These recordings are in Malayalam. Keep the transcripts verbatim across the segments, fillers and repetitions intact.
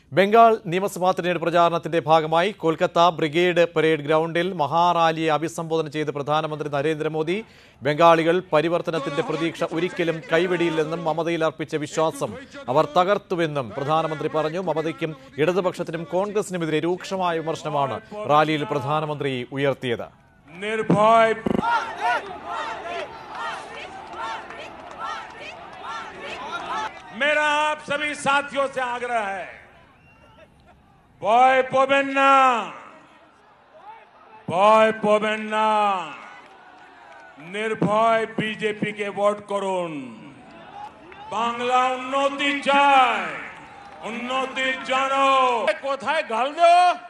ബംഗാൾ നിയമസഭാ തെരഞ്ഞെടുപ്പ് പ്രചാരണത്തിന്റെ ഭാഗമായി കൊൽക്കത്ത ബ്രിഗേഡ് പരേഡ് ഗ്രൗണ്ടിൽ മഹാറാലിയെ അഭിസംബോധന ചെയ്ത് പ്രധാനമന്ത്രി നരേന്ദ്രമോദി ബംഗാളികൾ പരിവർത്തനത്തിന്റെ പ്രതീക്ഷ ഒരിക്കലും കൈവെടിയില്ലെന്നും മമതയിൽ അർപ്പിച്ച വിശ്വാസം അവർ തകർത്തുവെന്നും പ്രധാനമന്ത്രി പറഞ്ഞു. മമതയ്ക്കും ഇടതുപക്ഷത്തിനും കോൺഗ്രസിനുമെതിരെ രൂക്ഷമായ വിമർശനമാണ് റാലിയിൽ പ്രധാനമന്ത്രി ഉയർത്തിയത്. मेरा आप सभी साथियों से आग्रह है, बॉय पोबेन्ना बॉय पोबेन्ना निर्भय बीजेपी के वोट करुन बांग्ला उन्नति चाय उन्नति जानो कोथाय घाल दो.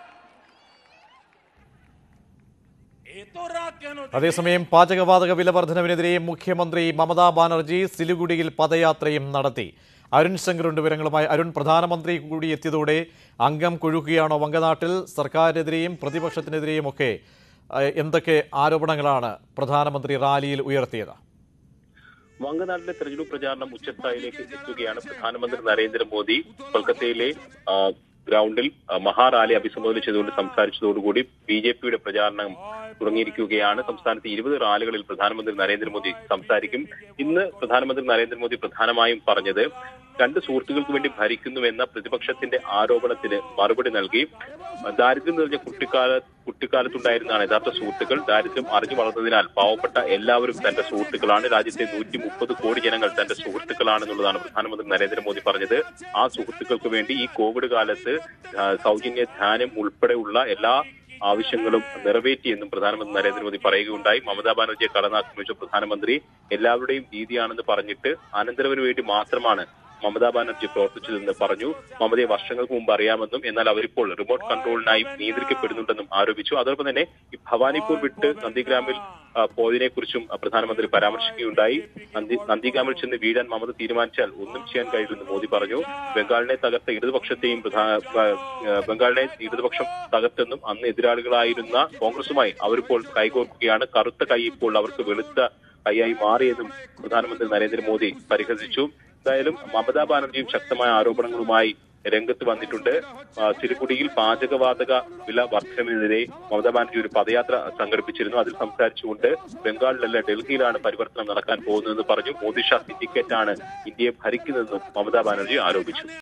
അതേസമയം പാചകവാതക വില വർധനവിനെതിരെ മുഖ്യമന്ത്രി മമതാ ബാനർജി സിലിഗുഡിയിൽ പദയാത്രയും നടത്തി. അരുൺ ശങ്കറുണ്ട് വിവരങ്ങളുമായി. അരുൺ, പ്രധാനമന്ത്രി കൂടി എത്തിയതോടെ അംഗം കൊഴുക്കുകയാണോ വങ്കനാട്ടിൽ? സർക്കാരിനെതിരെയും പ്രതിപക്ഷത്തിനെതിരെയും ഒക്കെ എന്തൊക്കെ ആരോപണങ്ങളാണ് പ്രധാനമന്ത്രി റാലിയിൽ ഉയർത്തിയത്? വങ്കനാട്ടിലെ തെരഞ്ഞെടുപ്പ് പ്രചാരണം ഉച്ചസ്ഥായിലേക്ക് എത്തുകയാണ്. പ്രധാനമന്ത്രി നരേന്ദ്രമോദി കൊൽക്കത്തയിലെ ഗ്രൗണ്ടിൽ മഹാറാലി അഭിസംബോധന ചെയ്തുകൊണ്ട് സംസാരിച്ചതോടുകൂടി ബി ജെ പിയുടെ പ്രചാരണം തുടങ്ങിയിരിക്കുകയാണ്. സംസ്ഥാനത്തെ ഇരുപത് റാലികളിൽ പ്രധാനമന്ത്രി നരേന്ദ്രമോദി സംസാരിക്കും. ഇന്ന് പ്രധാനമന്ത്രി നരേന്ദ്രമോദി പ്രധാനമായും പറഞ്ഞത് രണ്ട് സുഹൃത്തുക്കൾക്ക് വേണ്ടി ഭരിക്കുന്നുവെന്ന പ്രതിപക്ഷത്തിന്റെ ആരോപണത്തിന് മറുപടി നൽകി. ദാരിദ്ര്യം നിറഞ്ഞ കുട്ടിക്കാല കുട്ടിക്കാലത്തുണ്ടായിരുന്നതാണ് യഥാർത്ഥ സുഹൃത്തുക്കൾ. ദാരിദ്ര്യം അറിഞ്ഞു വളർന്നതിനാൽ പാവപ്പെട്ട എല്ലാവരും തന്റെ സുഹൃത്തുക്കളാണ്. രാജ്യത്തെ നൂറ്റി മുപ്പത് കോടി ജനങ്ങൾ തന്റെ സുഹൃത്തുക്കളാണെന്നുള്ളതാണ് പ്രധാനമന്ത്രി നരേന്ദ്രമോദി പറഞ്ഞത്. ആ സുഹൃത്തുക്കൾക്ക് വേണ്ടി ഈ കോവിഡ് കാലത്ത് സൗജന്യ ധ്യാനം ഉൾപ്പെടെയുള്ള എല്ലാ ആവശ്യങ്ങളും നിറവേറ്റിയെന്നും പ്രധാനമന്ത്രി നരേന്ദ്രമോദി പറയുകയുണ്ടായി. മമതാ ബാനർജിയെ കടന്നാക്രമിച്ച പ്രധാനമന്ത്രി എല്ലാവരുടെയും രീതിയാണെന്ന് പറഞ്ഞിട്ട് അനന്തരവന് വേണ്ടി മാത്രമാണ് മമതാ ബാനർജി പ്രവർത്തിച്ചതെന്ന് പറഞ്ഞു. മമതയെ വർഷങ്ങൾക്ക് മുമ്പ് അറിയാമെന്നും എന്നാൽ അവരിപ്പോൾ റിമോട്ട് കൺട്രോളിനായി നിയന്ത്രിക്കപ്പെടുന്നുണ്ടെന്നും ആരോപിച്ചു. അതോടൊപ്പം തന്നെ ഈ ഭവാനിപ്പൂർ വിട്ട് നന്ദിഗ്രാമിൽ പോയതിനെ കുറിച്ചും പ്രധാനമന്ത്രി പരാമർശിക്കുകയുണ്ടായി. നന്ദി നന്ദിഗ്രാമിൽ ചെന്ന് വീഴാൻ മമത തീരുമാനിച്ചാൽ ഒന്നും ചെയ്യാൻ കഴിയില്ലെന്ന് മോദി പറഞ്ഞു. ബംഗാളിനെ തകർത്ത ഇടതുപക്ഷത്തെയും ബംഗാളിനെ ഇടതുപക്ഷം തകർത്തെന്നും അന്ന് എതിരാളികളായിരുന്ന കോൺഗ്രസുമായി അവരിപ്പോൾ കൈകോർക്കുകയാണ്. കറുത്ത കൈ ഇപ്പോൾ അവർക്ക് വെളുത്ത കൈയായി മാറിയെന്നും പ്രധാനമന്ത്രി നരേന്ദ്രമോദി പരിഹസിച്ചു. എന്തായാലും മമതാ ബാനർജിയും ശക്തമായ ആരോപണങ്ങളുമായി രംഗത്ത് വന്നിട്ടുണ്ട്. സിലിഗുഡിയിൽ പാചകവാതക വില വർധനവിനെതിരെ മമതാ ബാനർജി ഒരു പദയാത്ര സംഘടിപ്പിച്ചിരുന്നു. അതിൽ സംസാരിച്ചുകൊണ്ട് ബംഗാളിലല്ല ഡൽഹിയിലാണ് പരിവർത്തനം നടക്കാൻ പോകുന്നതെന്ന് പറഞ്ഞു. മോദി ഷാ സിൻഡിക്കേറ്റാണ് ഇന്ത്യയെ ഭരിക്കുന്നതെന്നും മമതാ ബാനർജി ആരോപിച്ചു.